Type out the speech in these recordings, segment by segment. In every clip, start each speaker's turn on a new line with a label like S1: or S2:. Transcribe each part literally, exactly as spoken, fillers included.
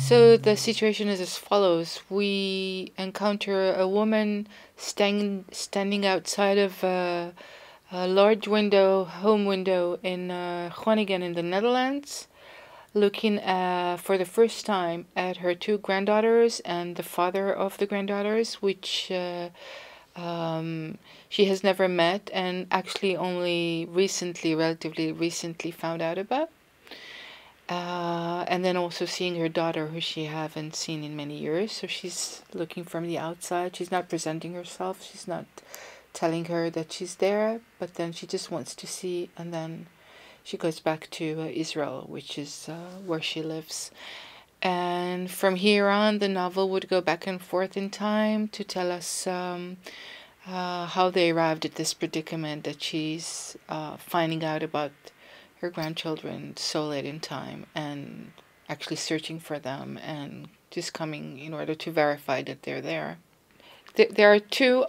S1: So the situation is as follows. We encounter a woman stand, standing outside of uh, a large window, home window in uh, Groningen in the Netherlands, looking uh, for the first time at her two granddaughters and the father of the granddaughters, which uh, um, she has never met and actually only recently, relatively recently found out about. Uh, and then also seeing her daughter, who she haven't seen in many years. So she's looking from the outside. She's not presenting herself. She's not telling her that she's there, but then she just wants to see, and then she goes back to uh, Israel, which is uh, where she lives. And from here on, the novel would go back and forth in time to tell us um, uh, how they arrived at this predicament that she's uh, finding out about her grandchildren so late in time and actually searching for them and just coming in order to verify that they're there. There are two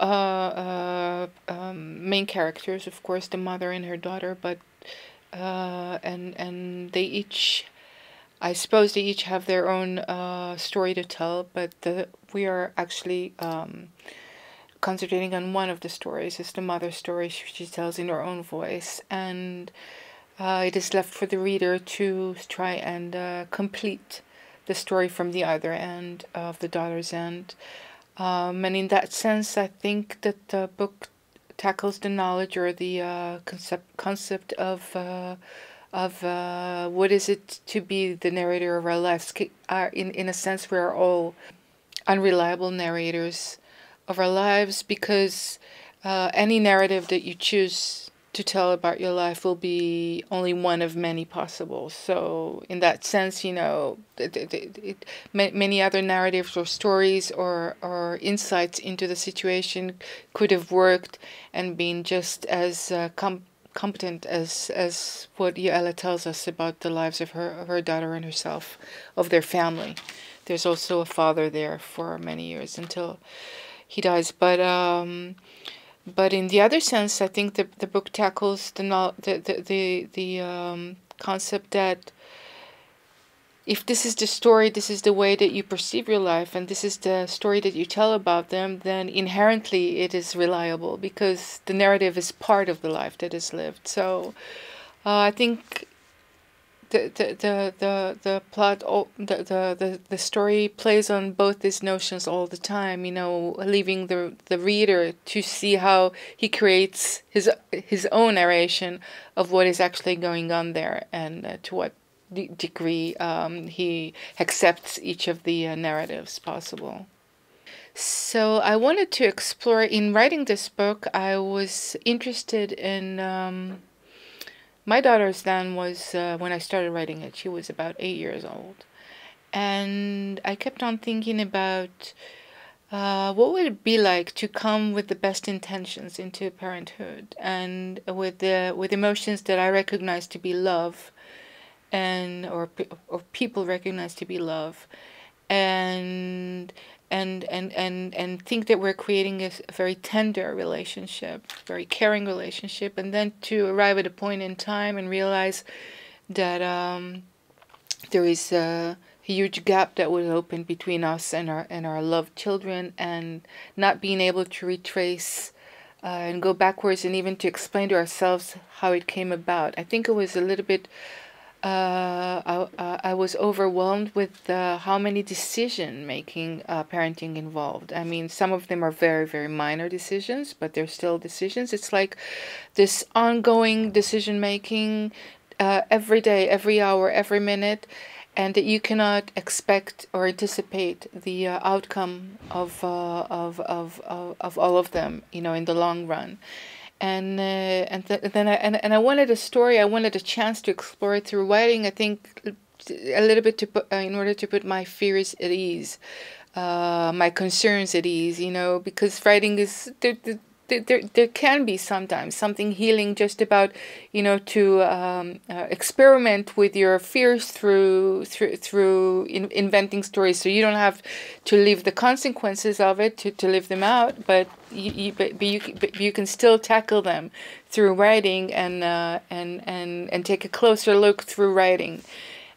S1: uh, uh, um, main characters, of course, the mother and her daughter, but uh, and and they each, I suppose, they each have their own uh, story to tell. But the, we are actually um, concentrating on one of the stories. It's the mother's story. She, she tells in her own voice, and uh, it is left for the reader to try and uh, complete the story from the other end of the daughter's end. Um, and in that sense, I think that the book tackles the knowledge or the uh, concept concept of uh, of uh, what is it to be the narrator of our lives. Uh, in in a sense, we are all unreliable narrators of our lives, because uh, any narrative that you choose to tell about your life will be only one of many possible. So in that sense, you know, it, it, it, many other narratives or stories or, or insights into the situation could have worked and been just as uh, com competent as as what Yaëla tells us about the lives of her, of her daughter and herself, of their family. There's also a father there for many years until he dies. But um, But in the other sense, I think the the book tackles the the the the, the um, concept that if this is the story, this is the way that you perceive your life, and this is the story that you tell about them, then inherently it is reliable, because the narrative is part of the life that is lived. So uh, I think the the the the, the plot, the, the the the story plays on both these notions all the time. You know, leaving the the reader to see how he creates his his own narration of what is actually going on there, and uh, to what de degree um, he accepts each of the uh, narratives possible. So I wanted to explore, in writing this book, I was interested in. Um, My daughter's then was, uh, when I started writing it, she was about eight years old. And I kept on thinking about uh, what would it be like to come with the best intentions into parenthood, and with the with emotions that I recognize to be love, and or or people recognize to be love, and and and and and think that we're creating a, a very tender relationship, very caring relationship, and then to arrive at a point in time and realize that um, there is a huge gap that would open between us and our and our loved children, and not being able to retrace uh, and go backwards, and even to explain to ourselves how it came about. I think it was a little bit. Uh, I, uh, I was overwhelmed with uh, how many decision-making uh, parenting involved. I mean, some of them are very, very minor decisions, but they're still decisions. It's like this ongoing decision-making uh, every day, every hour, every minute, and that you cannot expect or anticipate the uh, outcome of, uh, of, of, of, of all of them, you know, in the long run. And uh, and th then I and, and I wanted a story. I wanted a chance to explore it through writing. I think a little bit to put, uh, in order to put my fears at ease, uh, my concerns at ease. You know, because writing is there. There, there, there can be sometimes something healing just about, you know, to um, uh, experiment with your fears through through through in, inventing stories, so you don't have to live the consequences of it, to, to live them out, but you, you but, but you but you can still tackle them through writing, and uh, and and and take a closer look through writing.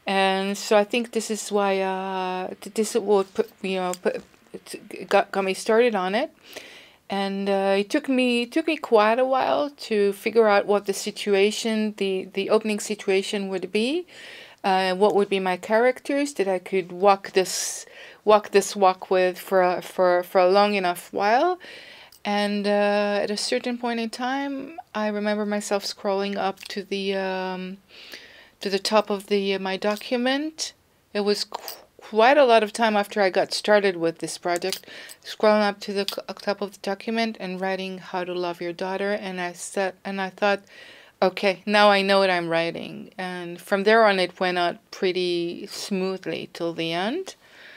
S1: And so I think this is why uh, this will put you know put, it got got me started on it. And uh, it took me it took me quite a while to figure out what the situation, the the opening situation would be, uh, what would be my characters that I could walk this walk this walk with for a, for for a long enough while. And uh, at a certain point in time, I remember myself scrolling up to the um, to the top of the uh, my document. It was qu- quite a lot of time after I got started with this project, scrolling up to the c- top of the document and writing "How to Love Your Daughter," and I said, and I thought, okay, now I know what I'm writing. And from there on, it went out pretty smoothly till the end.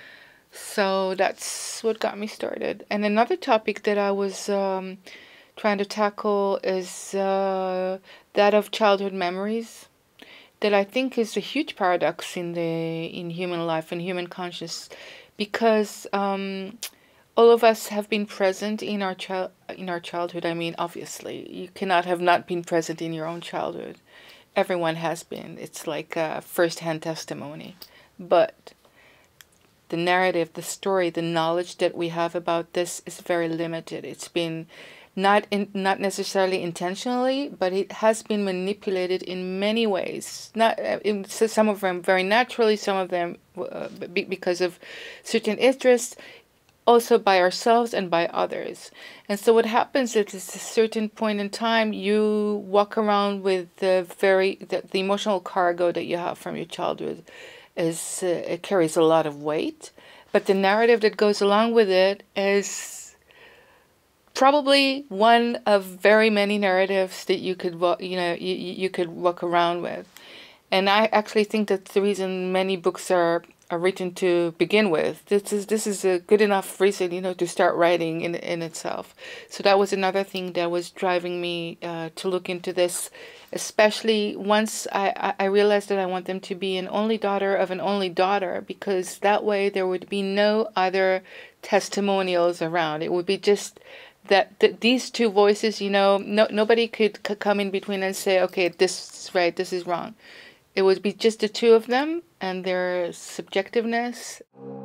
S1: So that's what got me started. And another topic that I was um, trying to tackle is uh, that of childhood memories, that I think is a huge paradox in the in human life and human conscious, because um, all of us have been present in our child in our childhood. I mean, obviously, you cannot have not been present in your own childhood. Everyone has been. It's like a first-hand testimony, but the narrative, the story, the knowledge that we have about this is very limited. It's been not in, not necessarily intentionally, but it has been manipulated in many ways. Not uh, in, so some of them very naturally, some of them uh, be, because of certain interests, also by ourselves and by others. And so what happens is, at a certain point in time, you walk around with the very the, the emotional cargo that you have from your childhood is uh, it carries a lot of weight, but the narrative that goes along with it is probably one of very many narratives that you could wa- you know you, you could walk around with. And I actually think that's the reason many books are are written to begin with. This is this is a good enough reason, you know, to start writing in in itself. So that was another thing that was driving me uh, to look into this, especially once I, I I realized that I want them to be an only daughter of an only daughter, because that way there would be no other testimonials around. It would be just that, that these two voices, you know, no nobody could c- come in between and say, okay, this is right, this is wrong. It would be just the two of them and their subjectiveness.